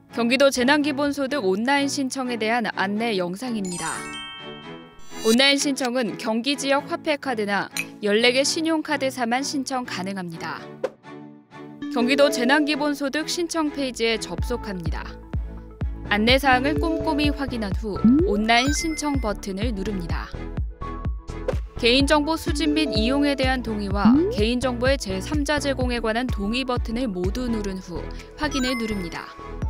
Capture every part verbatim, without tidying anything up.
경기도 재난기본소득 온라인 신청에 대한 안내 영상입니다. 온라인 신청은 경기 지역 화폐카드나 열네 개 신용카드사만 신청 가능합니다. 경기도 재난기본소득 신청 페이지에 접속합니다. 안내사항을 꼼꼼히 확인한 후 온라인 신청 버튼을 누릅니다. 개인정보 수집 및 이용에 대한 동의와 개인정보의 제삼자 제공에 관한 동의 버튼을 모두 누른 후 확인을 누릅니다.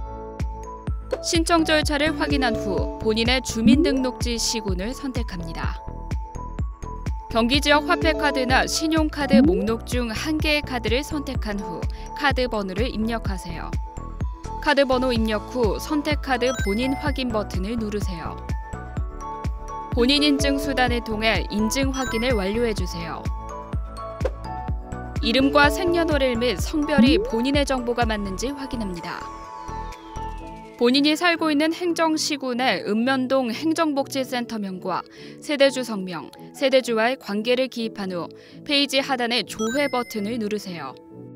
신청 절차를 확인한 후 본인의 주민등록지 시군을 선택합니다. 경기 지역 화폐카드나 신용카드 목록 중 한 개의 카드를 선택한 후 카드 번호를 입력하세요. 카드 번호 입력 후 선택 카드 본인 확인 버튼을 누르세요. 본인 인증 수단을 통해 인증 확인을 완료해주세요. 이름과 생년월일 및 성별이 본인의 정보가 맞는지 확인합니다. 본인이 살고 있는 행정시군의 읍면동 행정복지센터명과 세대주 성명, 세대주와의 관계를 기입한 후 페이지 하단의 조회 버튼을 누르세요.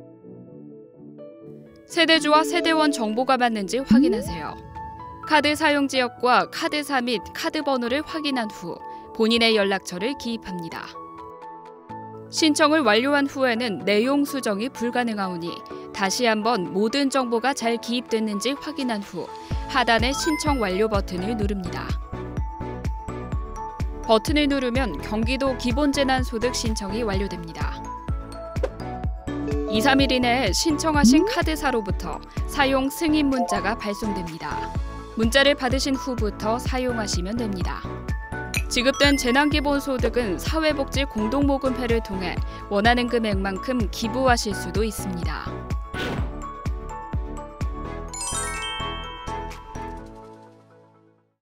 세대주와 세대원 정보가 맞는지 확인하세요. 카드 사용 지역과 카드사 및 카드 번호를 확인한 후 본인의 연락처를 기입합니다. 신청을 완료한 후에는 내용 수정이 불가능하오니 다시 한번 모든 정보가 잘 기입됐는지 확인한 후 하단의 신청 완료 버튼을 누릅니다. 버튼을 누르면 경기도 기본재난소득 신청이 완료됩니다. 이, 삼 일 이내에 신청하신 카드사로부터 사용 승인 문자가 발송됩니다. 문자를 받으신 후부터 사용하시면 됩니다. 지급된 재난기본소득은 사회복지 공동모금회를 통해 원하는 금액만큼 기부하실 수도 있습니다.